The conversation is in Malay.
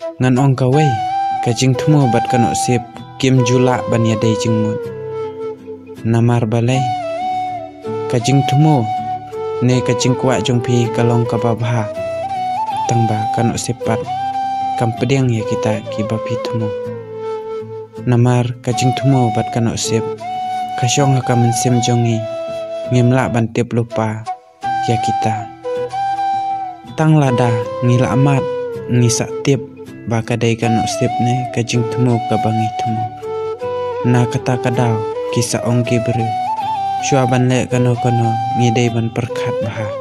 ngan ong kawai kajing thumo bat kanok sip kim jula ban ya dai jingmut namar balai kajing thumo ne kajing kuat jong pi kalong kababha tangba kanok sipat kampedeng ya kita ki bapi thumo namar kajing thumo bat kanok sip kasyong haka mensim jongi ngimla ban tiap lupa ya kita tang lada ngila amat ngisa tiap bakadai kanok sip ne kajing thumo kabangi thumo na kata kadau kisah ongki beru syuaban le kano ngidai ban perkat bah